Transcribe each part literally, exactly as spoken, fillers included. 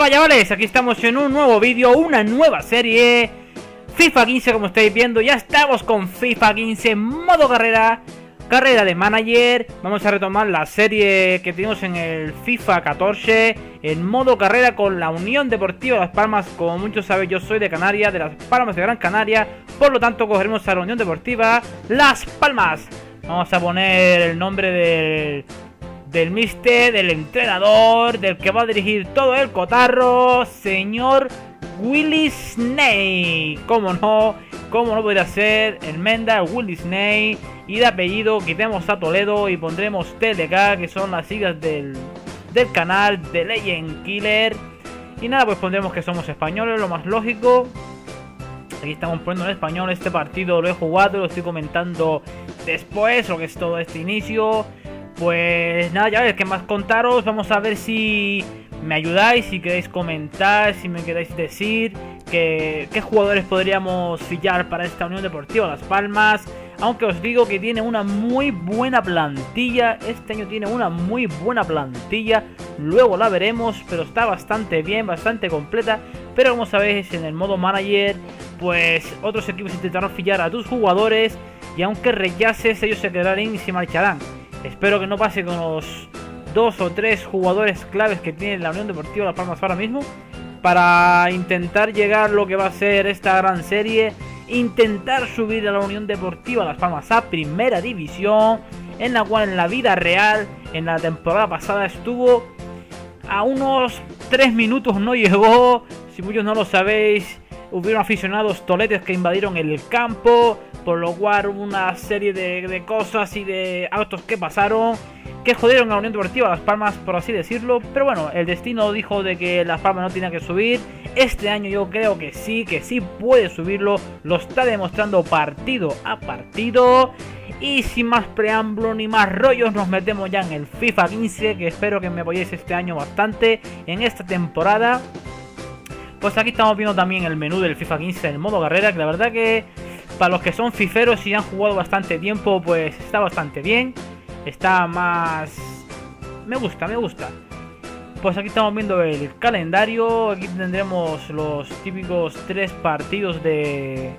Hola chavales, aquí estamos en un nuevo vídeo, una nueva serie FIFA quince, como estáis viendo. Ya estamos con FIFA quince, modo carrera, carrera de manager. Vamos a retomar la serie que tenemos en el FIFA catorce, en modo carrera con la Unión Deportiva Las Palmas. Como muchos sabéis, yo soy de Canarias, de Las Palmas de Gran Canaria. Por lo tanto, cogeremos a la Unión Deportiva Las Palmas. Vamos a poner el nombre del... del mister, del entrenador, del que va a dirigir todo el cotarro, señor Willy Snake. Cómo no, cómo no podría ser el Menda, Willy Snake. Y de apellido quitemos a Toledo y pondremos T D K, que son las siglas del, del canal de Legend Killer. Y nada, pues pondremos que somos españoles, lo más lógico. Aquí estamos poniendo en español. Este partido lo he jugado, lo estoy comentando después, lo que es todo este inicio. Pues nada, ya ves, ¿qué más contaros? Vamos a ver si me ayudáis, si queréis comentar, si me queréis decir que, qué jugadores podríamos fichar para esta Unión Deportiva Las Palmas. Aunque os digo que tiene una muy buena plantilla, este año tiene una muy buena plantilla. Luego la veremos, pero está bastante bien, bastante completa. Pero como sabéis, en el modo manager, pues otros equipos intentarán fichar a tus jugadores. Y aunque rechaces, ellos se quedarán y se marcharán. Espero que no pase con los dos o tres jugadores claves que tiene la Unión Deportiva Las Palmas ahora mismo, para intentar llegar a lo que va a ser esta gran serie, intentar subir a la Unión Deportiva Las Palmas a Primera División, en la cual en la vida real, en la temporada pasada estuvo a unos tres minutos, no llegó. Si muchos no lo sabéis, hubieron aficionados toletes que invadieron el campo, por lo cual hubo una serie de, de cosas y de actos que pasaron que jodieron a la Unión Deportiva Las Palmas, por así decirlo. Pero bueno, el destino dijo de que Las Palmas no tenía que subir. Este año yo creo que sí, que sí puede subirlo. Lo está demostrando partido a partido. Y sin más preámbulo ni más rollos, nos metemos ya en el FIFA quince, que espero que me apoyéis este año bastante en esta temporada. Pues aquí estamos viendo también el menú del FIFA quince en modo carrera, que la verdad que para los que son fiferos y han jugado bastante tiempo, pues está bastante bien. Está más... me gusta, me gusta. Pues aquí estamos viendo el calendario. Aquí tendremos los típicos tres partidos de...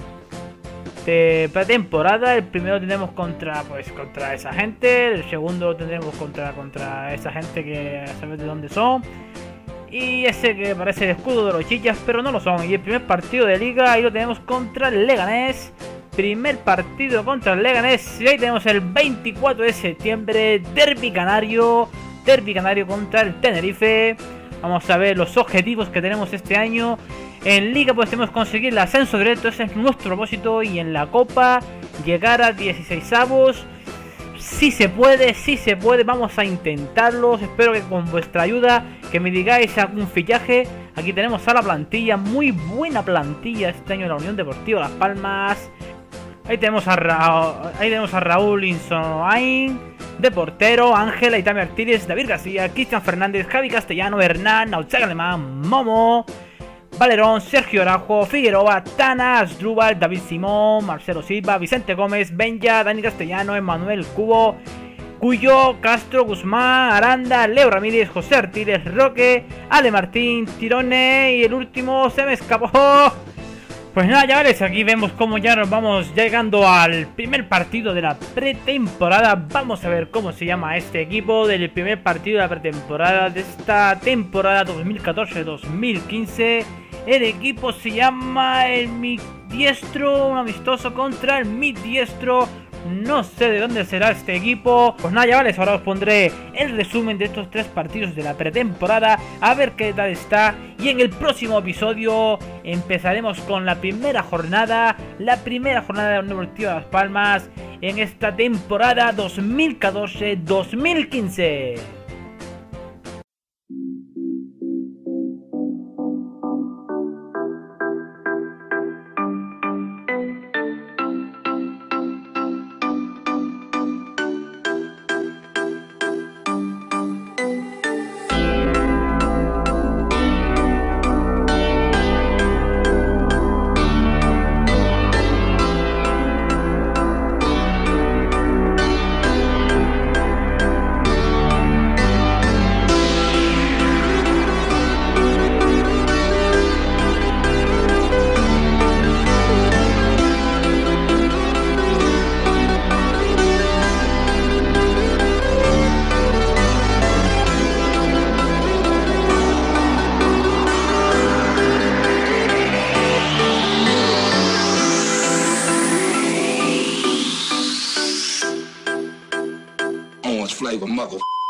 de pretemporada. El primero tendremos contra, pues, contra esa gente. El segundo lo tendremos contra, contra esa gente que sabéis de dónde son. Y ese que parece el escudo de los chichas, pero no lo son. Y el primer partido de liga, ahí lo tenemos contra el Leganés. Primer partido contra el Leganés. Y ahí tenemos el veinticuatro de septiembre, Derbi Canario. Derbi Canario contra el Tenerife. Vamos a ver los objetivos que tenemos este año. En liga pues tenemos que conseguir el ascenso directo, ese es nuestro propósito. Y en la copa, llegar a dieciseisavos. Si se puede, si se puede, vamos a intentarlo. Espero que con vuestra ayuda, que me digáis algún fichaje. Aquí tenemos a la plantilla, muy buena plantilla este año de la Unión Deportiva Las Palmas. Ahí tenemos a, Ra ahí tenemos a Raúl Insoain de portero, Ángel, Aitami Artiles, David García, Cristian Fernández, Javi Castellano, Hernán, Nauchaga Alemán, Momo, Valerón, Sergio Arajo, Figueroa, Tana, Asdrúbal, David Simón, Marcelo Silva, Vicente Gómez, Benja, Dani Castellano, Emanuel Cubo, Cuyo, Castro, Guzmán, Aranda, Leo Ramírez, José Artiles, Roque, Ale Martín, Tirone y el último se me escapó. Pues nada, chavales, aquí vemos cómo ya nos vamos llegando al primer partido de la pretemporada. Vamos a ver cómo se llama este equipo del primer partido de la pretemporada de esta temporada dos mil catorce dos mil quince. El equipo se llama el Mi Diestro, un amistoso contra el Mi Diestro. No sé de dónde será este equipo. Pues nada, chavales, ahora os pondré el resumen de estos tres partidos de la pretemporada, a ver qué tal está. Y en el próximo episodio empezaremos con la primera jornada, la primera jornada de la Unión Deportiva Las Palmas en esta temporada dos mil catorce dos mil quince. ahí con Maco.